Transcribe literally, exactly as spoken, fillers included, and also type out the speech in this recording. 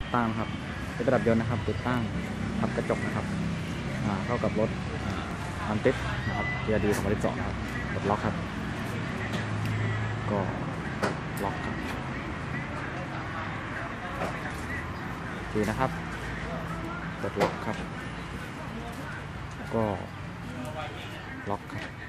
ตั้งครับเป็นระดับยนต์นะครับติดตั้งพับกระจกนะครับเข้ากับรถอันติดนะครับเทียดีสองพันสิบสองครับกดล็อกครับก็ล็อกครับดีนะครับกดล็อกครับก็ล็อกครับ